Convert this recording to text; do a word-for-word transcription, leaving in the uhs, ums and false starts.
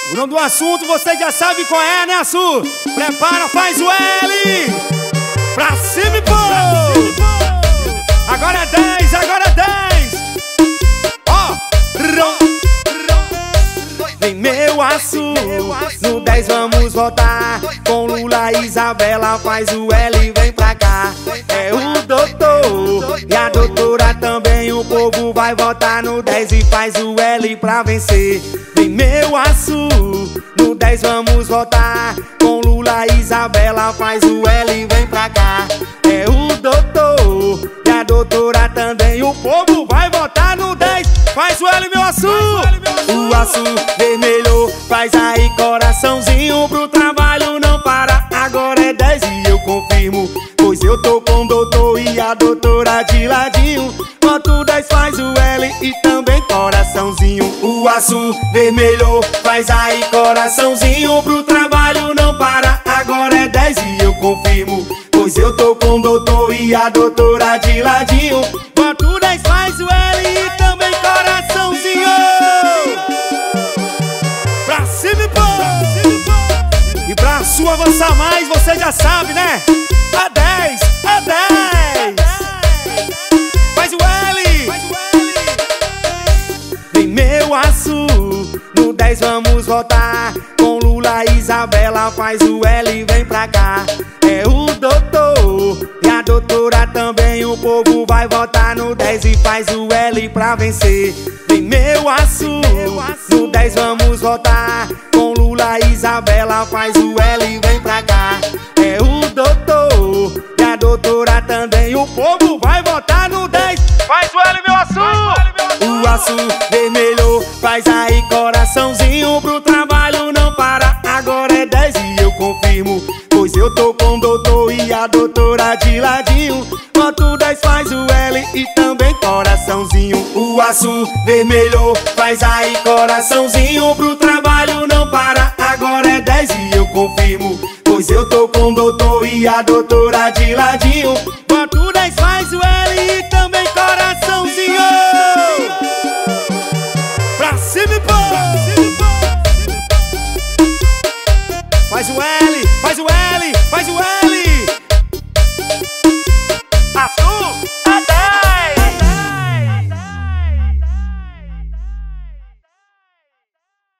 O nome do assunto você já sabe qual é, né, Assu? Prepara, faz o L. Pra cima e pô! Agora é dez, agora é dez. Ó, vem meu Assu, no dez vamos votar. Com Lula e Isabela faz o L, vem pra cá. É o doutor e a doutora também. O povo vai votar no dez e faz o L pra vencer. Vem meu Assu, no dez vamos votar. Com Lula e Isabela faz o L, vem pra cá. É o doutor e a doutora também. O povo vai votar no dez, faz o L, meu Assu. O Assu vermelho faz aí coraçãozinho. Pro trabalho não para, agora é dez e eu confirmo, pois eu tô com o doutor e a doutora de ladinho. Voto dez faz o L e também coraçãozinho. O Assu vermelho faz aí coraçãozinho. Pro trabalho não para, agora é dez e eu confirmo, pois eu tô com o doutor e a doutora de ladinho. Voto dez faz o L e também coraçãozinho. Pra cima e pô! E pra Assu avançar mais, você já sabe, né? É dez, é dez. Faz o L. Vem meu Assu, no dez vamos votar. Com Lula e Isabela faz o L, vem pra cá. É o doutor e a doutora também. O povo vai votar no dez e faz o L pra vencer. Vem meu Assu, no dez vamos votar. Com Lula e Isabela faz o L, vem pra cá. É o doutor e a doutora também. O povo vai votar no dez, faz o L, meu Assu. O Assu vermelho faz aí coraçãozinho. Pro trabalho não para, agora é dez e eu confirmo, pois eu tô com o doutor e a doutora de ladinho. Voto dez faz o L e também coraçãozinho. O Assu vermelho faz aí coraçãozinho. Pro trabalho não para, agora é dez e eu confirmo, pois eu tô com o doutor e a doutora de ladinho. Voto dez faz o L e também coraçãozinho. Pra cima e pô! Faz o L, faz o L, faz o L. Assu!